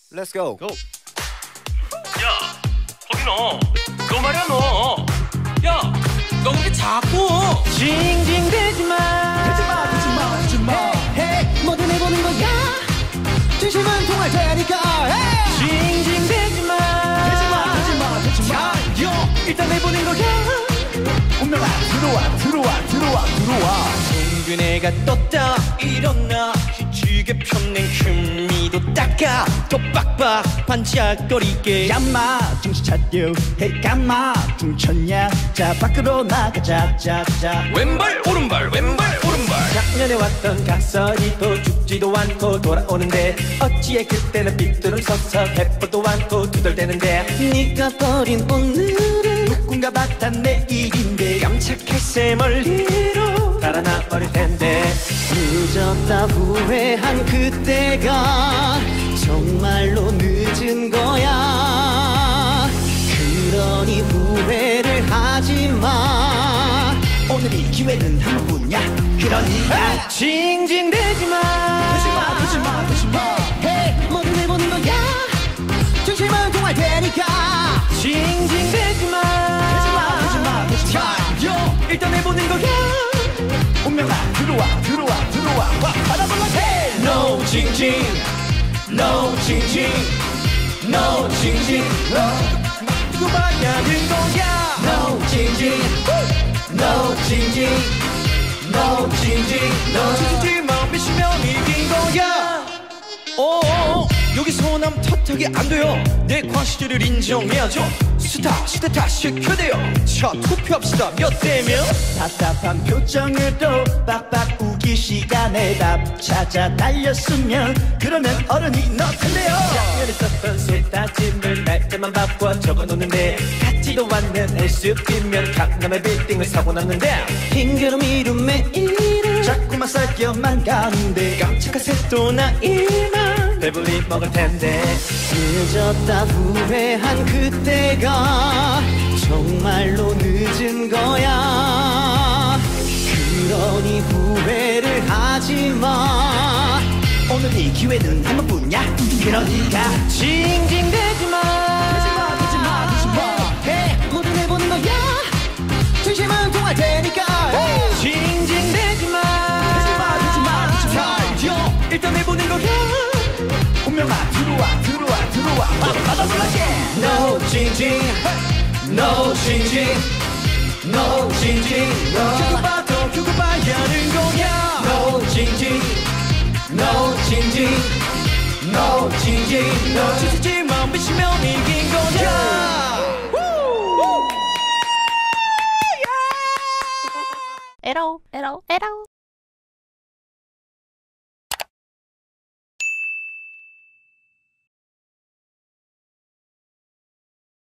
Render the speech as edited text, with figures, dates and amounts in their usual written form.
Let's go. 고. 야, 거기 너 말이야 너. 야, 너 그렇게 자꾸 징징대지마. 대지마. Hey, 뭐든 해보는 거야. 진심은 통할 테니까. Hey. 징징대지마. 대지마. 야, 일단 해보는 거야. 운명아, 들어와. 동균애가 떴다 일어나 희지게 펴낸 흠미도 닦아 더 빡빡 반짝거리게 얌마 정신 차려. Hey, 깜마 중쳤냐. 자 밖으로 나가자. 왼발 오른발 작년에 왔던 각설이도 죽지도 않고 돌아오는데 어찌해 그때는 삐뚤은 서서 해보도 않고 두덜대는데 네가 버린 오늘은 누군가 봤단 내일인데 깜짝할 새 멀리로 달아나 버릴 텐데 늦었다 후회한 그때가 정말로 늦은 거야. 그러니 후회를 하지마. 오늘이 기회는 한 번뿐이야. 그러니까 징징대지마. 대지마. Hey, 뭐든 해보는 거야. 진심은 통할 테니까. 징징대지마. 대지마. 야, 일단 해보는 거야. 운명아, 들어와. 와, 받아볼라. Hey, No 징징 누구 봐야는 거야. no 징징. 징징만 미시면 이긴 거야. 여기 소남 탓하기 안 돼요. 내 과시들을 인정해야죠. 스타 시켜대요. 자 투표합시다. 몇 대면 답답한 표정으로 빡빡 우기 시간에 답 찾아 달렸으면 그러면 어른이 너 텐데요. 작년에 썼던 쇠다짐을 날짜만 바꿔 적어놓는데 같지도 않는 SUV면 강남의 빌딩을 사고 났는데 핑계로 미룬 매일을 자꾸만 쌓여만 가는데 깜짝한 새또 나이만 배불리 먹을 텐데 늦었다 후회한 그때가 정말로 늦은 거야. 그러니 후회를 하지마. 오늘이 기회는 한 번뿐이야. 그러니까 징징대지마. Hey, 뭐든 해보는 거야. 진심은 통할 테니까. 징징대지마. 일단 해보는 거야. 운명아, 들어와. 받아볼게. No 징징 두고 봐야는 거야. No 징징. 지지지만 미시면 이긴 거야. 에러